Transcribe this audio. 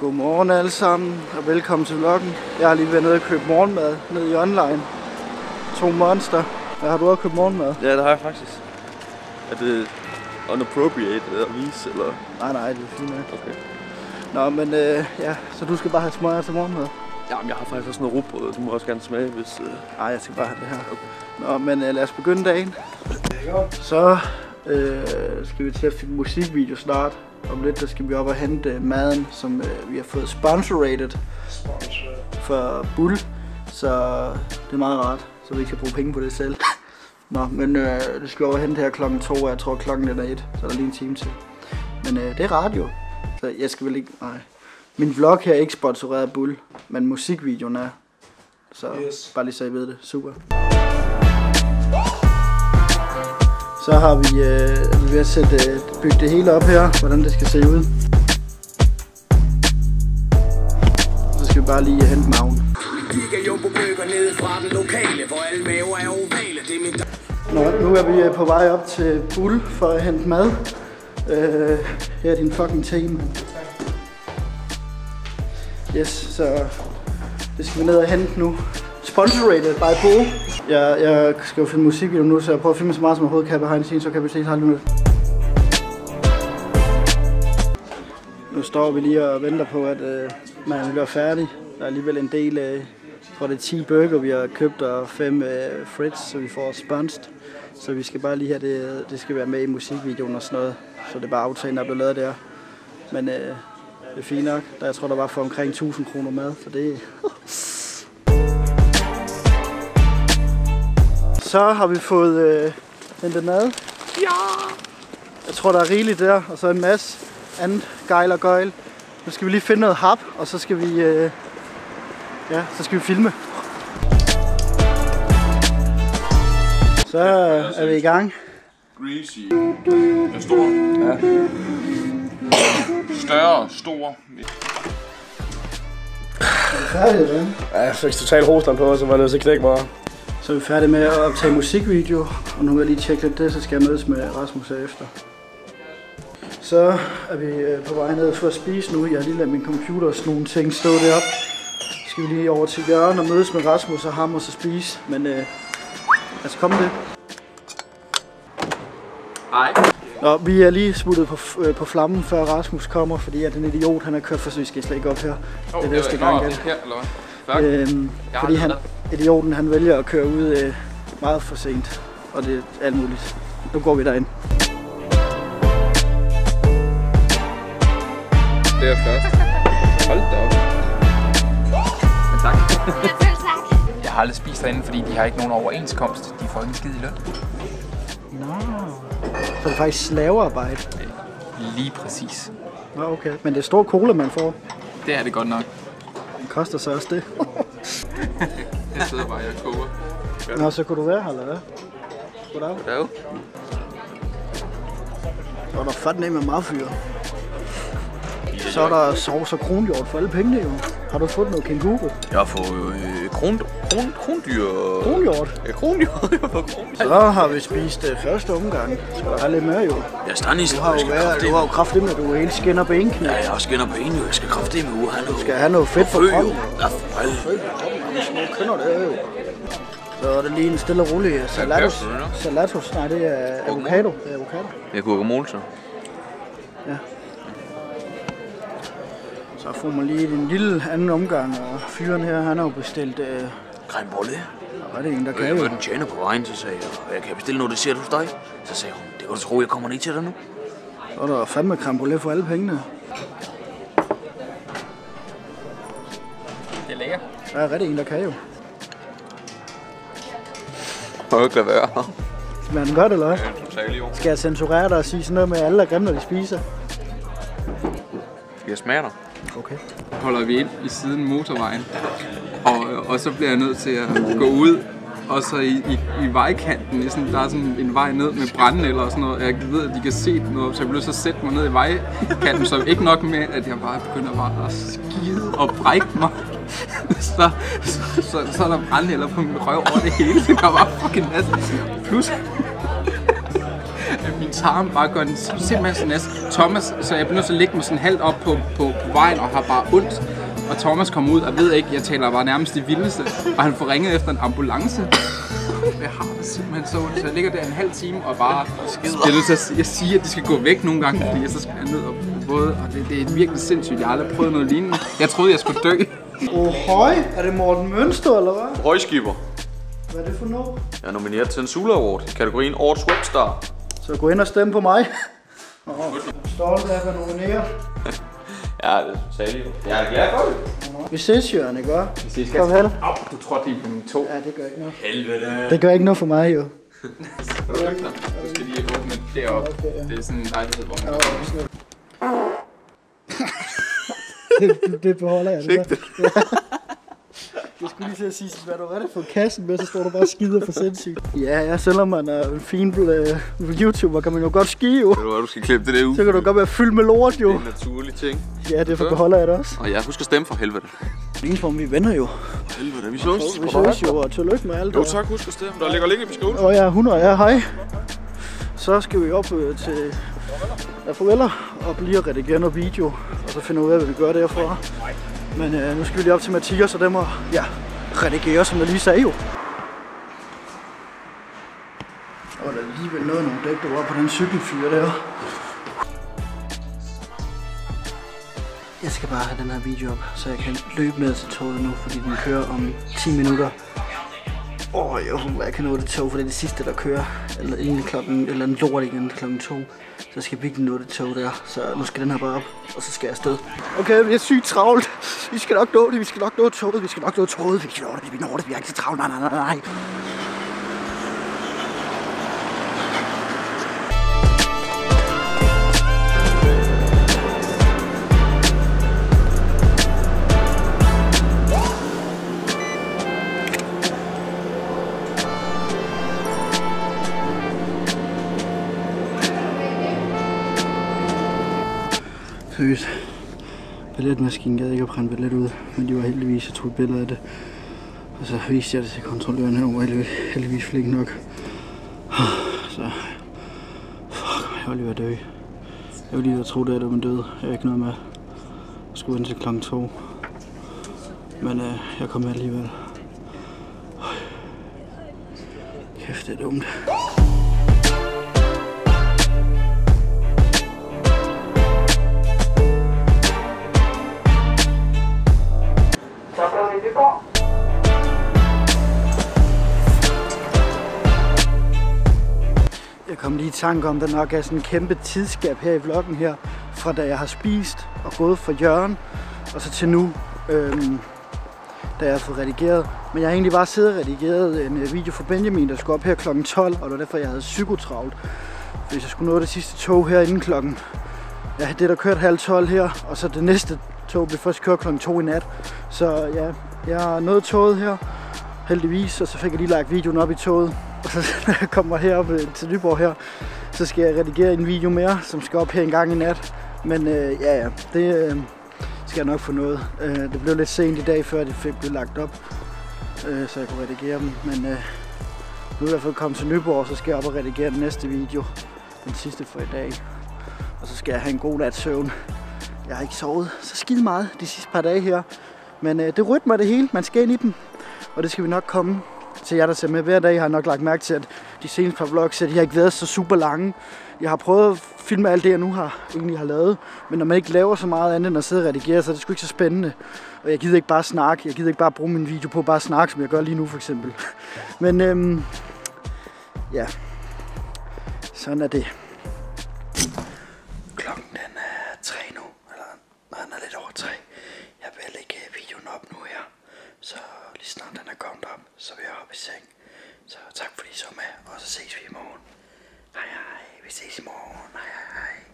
Godmorgen alle sammen, og velkommen til vloggen. Jeg har lige været nede og købt morgenmad nede i online. 2 Monster. Har du også købt morgenmad? Ja, det har jeg faktisk. Er det unappropriate at vise, eller? Nej, det er fint nok. Okay. Nå, men ja, så du skal bare have smøger til morgenmad? Jamen, jeg har faktisk også noget rugbrød, du må også gerne smage, hvis... Nej, jeg skal bare have det her. Okay. Nå, men lad os begynde dagen. Så skal vi til at filme musikvideo snart. Om lidt, der skal vi op og hente maden, som vi har fået sponsorated for Bull. Så det er meget rart, så vi ikke kan bruge penge på det selv. Nå, men det skal vi over og hente her klokken 2, og jeg tror klokken er 1, så er der lige en time til. Men det er radio, så jeg skal vel ikke... Nej. Min vlog her er ikke sponsoreret af Bull, men musikvideoen er. Så bare lige så I ved det. Super. Så har vi ved at bygge det hele op her, hvordan det skal se ud. Så skal vi bare lige hente maven. Nå, nu er vi på vej op til Bull for at hente mad. Her er din fucking team. Yes, så det skal vi ned og hente nu. Sponsorated by Bull. Jeg skal jo filme musikvideo nu, så jeg prøver at filme så meget som overhovedet kan behind the scenes, så kan vi se halv minut. Nu står vi lige og venter på, at man bliver færdig. Der er alligevel en del af, for det 10 burger, vi har købt, og 5 fries, så vi får sponsed. Så vi skal bare lige have det skal være med i musikvideoen og sådan noget. Så det er bare aftalen, der er blevet lavet der. Men det er fint nok. Jeg tror, der var for omkring 1000 kroner mad, så det Så har vi fået hentet mad. Ja! Jeg tror, der er rigeligt der, og så en masse andet gejl og gøjl. Nu skal vi lige finde noget hap, og så skal vi, så skal vi filme. Så er vi i gang. Greasy. Den er stor. Ja. Større, stor. Er du færdig, ven? Ja, jeg fik totalt hovedstand på, så var det så knække mig. Så er vi færdige med at optage musikvideo, og nu vil jeg lige tjekke lidt det, så skal jeg mødes med Rasmus efter. Så er vi på vej ned for at spise nu. Jeg har lige ladet min computer og sådan nogle ting stå deroppe. Så skal vi lige over til Jørgen og mødes med Rasmus og ham og så spise. Men lad os komme det. Hej. Nå, vi er lige smuttet på flammen, før Rasmus kommer, fordi at den idiot, han er kørt for, så vi skal slet ikke op her. Det er det, jeg skal gang galt. Fordi idioten, han vælger at køre ud meget for sent, og det er alt muligt. Nu går vi derind. Det er først. Hold da op. Men tak. Jeg har aldrig spist derinde, fordi de har ikke nogen overenskomst. De får ikke en skid i løn. Nå, så er det faktisk slavearbejde. Lige præcis. Nå, okay. Men det er stor cola, man får. Det er det godt nok. Det koster så også det. Jeg sidder bare, jeg koger. Nå, så kunne du være her, eller hvad? Goddag. Goddag. Så er der fandme med madfyr. Så er der sovs og kronhjort for alle pengene, jo. Har du fået noget kænguru? Jeg har fået krondyr. Kronhjort? Ja, krondyr. Jeg har fået krondyr. Så har vi spist første omgang. Skal der have lidt mere, jo? Ja, Stanis. Du har jo kraftedeme, at du er helt skin og benknæ. Ja, jeg har skin og ben, jo. Jeg skal kraftedeme ud. Du skal have noget fedt for kroppen. Ja, for helvede. Små kønner, det er jo. Så er det lige en stille og rolig salatos. Salatos, nej, det er avocado. Det er avocado. Jeg kunne guacamole, så. Ja. Så får man lige en lille anden omgang, og fyren her, han har jo bestilt... Creme brûlée. Hvad er det en, der kan Jeg jo? mødte en tjener på vejen, så sagde jeg kan bestille noget dessert hos dig? Så sagde hun, det kan du tro, jeg kommer ned til dig nu. Så er der fandme creme brûlée for alle pengene. Det er lækker. Der er rigtig en, der kan jo. Må jo ikke lade være. Smager den godt, eller hvad? Det er totalt jo. Skal jeg censurere dig og sige sådan noget med, at alle er grimme, når de spiser? Jeg smager dig. Okay. Holder vi ind i siden motorvejen, og så bliver jeg nødt til at gå ud, og så i vejkanten, der er sådan en vej ned med brændenælder og sådan noget, jeg ved, at de kan se noget, så jeg bliver så sætte mig ned i vejkanten, så ikke nok med, at jeg bare begynder bare at skide og brække mig. Så er der brændenælder på min røv over det hele, det gør bare fucking masse. Plus at min tarm bare gør den simpelthen så næst. Thomas, så jeg bliver nødt til at ligge mig sådan halvt op på vejen og har bare ondt. Og Thomas kommer ud og ved ikke, jeg taler bare nærmest det vildeste. Og han får ringet efter en ambulance. Jeg har det simpelthen så ondt, så jeg ligger der en halv time og bare skider. Jeg siger, at de skal gå væk nogle gange, fordi jeg så skal ned og både. Og det er virkelig sindssygt. Jeg har aldrig prøvet noget lignende. Jeg troede, jeg skulle dø. Høj, er det Morten Mønster, eller hvad? Højskipper. Hvad er det for noget? Jeg er nomineret til en Sula Award i kategorien Årets Webstar. Så gå ind og stemme på mig. Stolt af at være nomineret. Ja, det sagde jeg. Jeg er glad for det. Vi ses, Jørgen, ikke hva? Vi ses, Kom hen. Du trådte lige på mine to. Ja, det gør ikke noget. Helvede. Det gør ikke noget for mig, jo. Du skal lige åbne deroppe. Okay, ja. Det er sådan en lejlighed, hvor man Det beholder jeg. Det ja. Jeg skulle lige til at sige, hvad du rigtig fået kassen med, så står du bare og skider for sindssygt. Ja, selvom man er en fin YouTuber, kan man jo godt skide jo. Ved du hvad, du skal klippe det der ud. Så kan du godt være fyldt med lort jo. Det er en naturlig ting. Ja, derfor beholder jeg det også. Og jeg husker at stemme for helvede. Ingen vi venner jo. Helvede, vi slås. Vi slås jo, og tillykke med alt. Jo tak, husk at stemme. Der ligger link i beskrivelsen. Og ja, 100, ja, hej. Så skal vi op til farveler og blive og redigere noget video. Og så finde ud af, hvad vi gør derfra. Men nu skal vi lige op til Mathias, og dem og redigere, som jeg lige sagde jo. Og der er alligevel noget nogle dæk, der var på den cykelfyr der. Jeg skal bare have den her video op, så jeg kan løbe ned til toget nu, fordi den kører om 10 minutter. Jeg håber, jeg kan nå det tog, for det er det sidste, der kører. Eller inden klokken, eller en lort igen klokken 2. Så skal jeg virkelig nå det tog der. Så nu skal den her bare op, og så skal jeg afsted. Okay, vi er sygt travlt. Vi skal nok nå det, vi skal nok nå toget, vi skal nok nå toget. Vi skal nå det, vi når det, vi er ikke så travlt. Nej. Seriøst. Billetmaskinen gad ikke at printe billet ud, men de var heldigvis, jeg tog et billede af det. Og så viste jeg det til kontrolløren, han var heldigvis flink nok. Så, jeg var lige ved at dø. Jeg var lige ved at tro, det var man døde. Jeg er ikke noget med at skulle vente til klokken 2. Men jeg kom med alligevel. Kæft, det er dumt. Jeg kom lige i tanke om, at der nok er sådan en kæmpe tidsgab her i vloggen her, fra da jeg har spist og gået fra Jørgen, og så til nu, da jeg har fået redigeret. Men jeg har egentlig bare siddet og redigeret en video for Benjamin, der skulle op her klokken 12, og det var derfor, jeg havde psykotravlt. Hvis jeg skulle nå det sidste tog her inden klokken, ja, det der kørte 11:30 her, og så det næste tog blev først kørt klokken 2 i nat. Så ja, jeg har nået toget her, heldigvis, og så fik jeg lige lagt videoen op i toget. Og så når jeg kommer herop til Nyborg her, så skal jeg redigere en video mere, som skal op her en gang i nat. Men ja, det skal jeg nok få noget. Det blev lidt sent i dag, før det blev lagt op, så jeg kunne redigere dem. Men nu er jeg i hvert fald kommet til Nyborg, så skal jeg op og redigere den næste video, den sidste for i dag. Og så skal jeg have en god nat søvn. Jeg har ikke sovet så skide meget de sidste par dage her, men det rytmer det hele, man skal ind i dem, og det skal vi nok komme til jer, der ser med hver dag. Jeg har nok lagt mærke til, at de seneste par vlogs, de har ikke været så super lange. Jeg har prøvet at filme alt det, jeg nu egentlig har lavet, men når man ikke laver så meget andet end at sidde og redigere, så er det sgu ikke så spændende. Og jeg gider ikke bare snakke, jeg gider ikke bare bruge min video på bare at snakke, som jeg gør lige nu for eksempel. Men ja, sådan er det. Klokken den er 3 nu, eller nej, den er lidt over 3. Jeg vil lægge videoen op nu her, så lige snart den er kommet op, så vil jeg op i seng. Så tak fordi I så med, og så ses vi i morgen. Hej hej, vi ses i morgen. Hej hej.